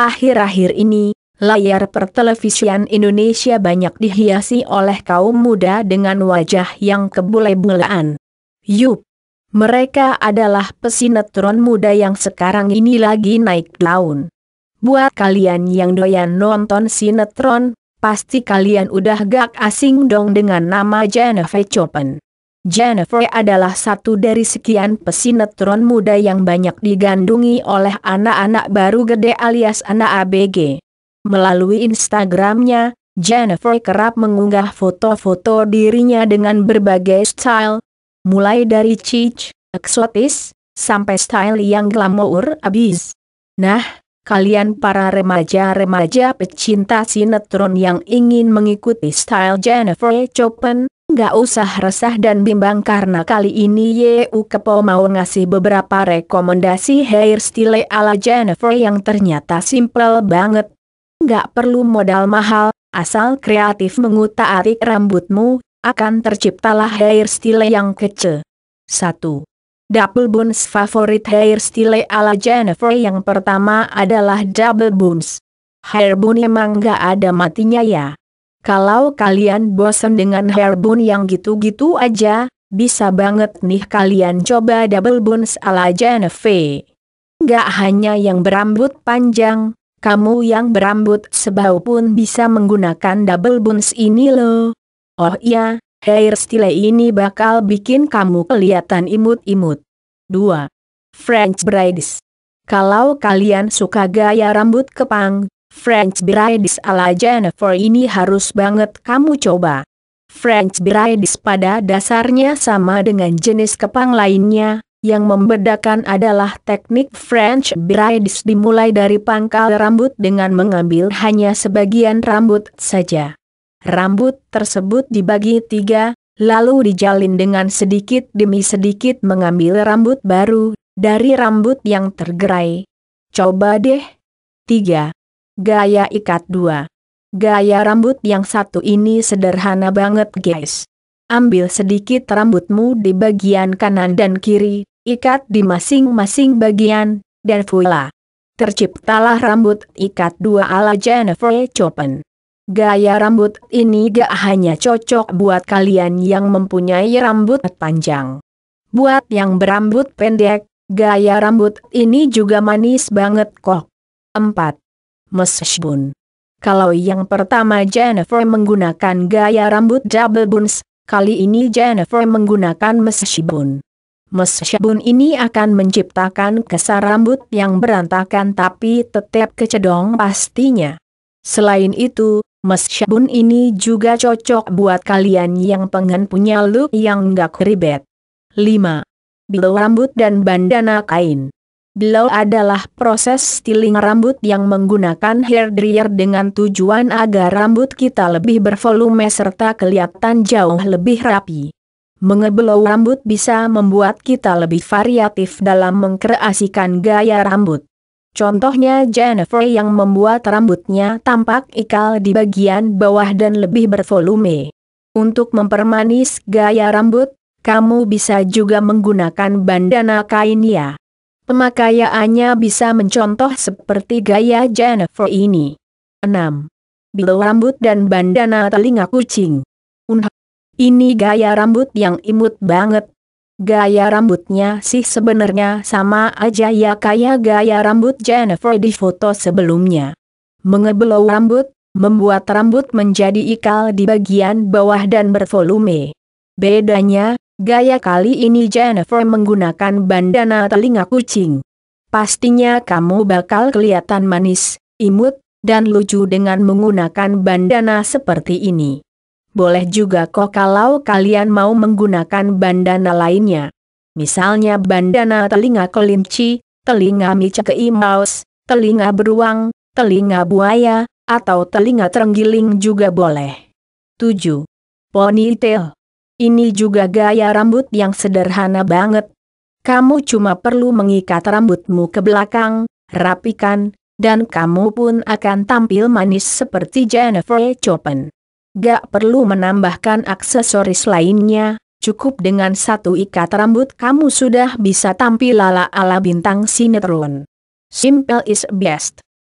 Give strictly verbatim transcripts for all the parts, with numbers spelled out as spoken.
Akhir-akhir ini, layar pertelevisian Indonesia banyak dihiasi oleh kaum muda dengan wajah yang kebule-bulean. Yup, mereka adalah pesinetron muda yang sekarang ini lagi naik daun. Buat kalian yang doyan nonton sinetron, pasti kalian udah gak asing dong dengan nama Jennifer Chopin. Jennifer adalah satu dari sekian pesinetron muda yang banyak digandrungi oleh anak-anak baru gede alias anak A B G. Melalui Instagramnya, Jennifer kerap mengunggah foto-foto dirinya dengan berbagai style, mulai dari chic, eksotis, sampai style yang glamour abis. Nah, kalian para remaja-remaja pecinta sinetron yang ingin mengikuti style Jennifer Chopin, nggak usah resah dan bimbang karena kali ini Y U Kepo mau ngasih beberapa rekomendasi hairstyle ala Jennifer yang ternyata simple banget. Nggak perlu modal mahal, asal kreatif mengutak-atik rambutmu, akan terciptalah hairstyle yang kece. satu. Double buns. Favorit hairstyle ala Jennifer yang pertama adalah double buns. Hair bun emang nggak ada matinya ya. Kalau kalian bosan dengan hair bun yang gitu-gitu aja, bisa banget nih kalian coba double buns ala Jennifer. Nggak hanya yang berambut panjang, kamu yang berambut sebau pun bisa menggunakan double buns ini loh. Oh iya, hairstyle ini bakal bikin kamu kelihatan imut-imut. dua. French braids. Kalau kalian suka gaya rambut kepang, French braids ala Jennifer ini harus banget kamu coba. French braids pada dasarnya sama dengan jenis kepang lainnya, yang membedakan adalah teknik French braids dimulai dari pangkal rambut dengan mengambil hanya sebagian rambut saja. Rambut tersebut dibagi tiga, lalu dijalin dengan sedikit demi sedikit mengambil rambut baru, dari rambut yang tergerai. Coba deh. tiga. Gaya ikat dua. Gaya rambut yang satu ini sederhana banget guys. Ambil sedikit rambutmu di bagian kanan dan kiri, ikat di masing-masing bagian, dan voila. Terciptalah rambut ikat dua ala Jennifer Chopin. Gaya rambut ini gak hanya cocok buat kalian yang mempunyai rambut panjang. Buat yang berambut pendek, gaya rambut ini juga manis banget kok. empat. Mesh bun. Kalau yang pertama Jennifer menggunakan gaya rambut double buns, kali ini Jennifer menggunakan mesh bun. Mesh bun ini akan menciptakan kesan rambut yang berantakan tapi tetap kecedong pastinya. Selain itu, mesh bun ini juga cocok buat kalian yang pengen punya look yang nggak ribet. lima. Blow rambut dan bandana kain. Blow adalah proses styling rambut yang menggunakan hair dryer dengan tujuan agar rambut kita lebih bervolume serta kelihatan jauh lebih rapi. Mengeblow rambut bisa membuat kita lebih variatif dalam mengkreasikan gaya rambut. Contohnya Jennifer yang membuat rambutnya tampak ikal di bagian bawah dan lebih bervolume. Untuk mempermanis gaya rambut, kamu bisa juga menggunakan bandana kain ya. Pemakaiannya bisa mencontoh seperti gaya Jennifer ini. enam. Blow rambut dan bandana telinga kucing. Unha. Ini gaya rambut yang imut banget. Gaya rambutnya sih sebenarnya sama aja ya kayak gaya rambut Jennifer di foto sebelumnya. Mengeblow rambut, membuat rambut menjadi ikal di bagian bawah dan bervolume. Bedanya, gaya kali ini Jennifer menggunakan bandana telinga kucing. Pastinya kamu bakal kelihatan manis, imut, dan lucu dengan menggunakan bandana seperti ini. Boleh juga kok kalau kalian mau menggunakan bandana lainnya. Misalnya bandana telinga kelinci, telinga Mickey Mouse, telinga beruang, telinga buaya, atau telinga terenggiling juga boleh. tujuh. Ponytail. Ini juga gaya rambut yang sederhana banget. Kamu cuma perlu mengikat rambutmu ke belakang, rapikan, dan kamu pun akan tampil manis seperti Jennifer Chopin. Gak perlu menambahkan aksesoris lainnya, cukup dengan satu ikat rambut kamu sudah bisa tampil ala-ala bintang sinetron. Simple is best.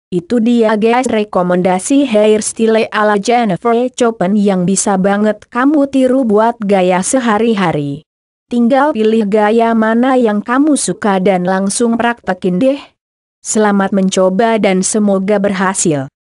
Itu dia guys rekomendasi hairstyle ala Jennifer Chopin yang bisa banget kamu tiru buat gaya sehari-hari. Tinggal pilih gaya mana yang kamu suka dan langsung praktekin deh. Selamat mencoba dan semoga berhasil.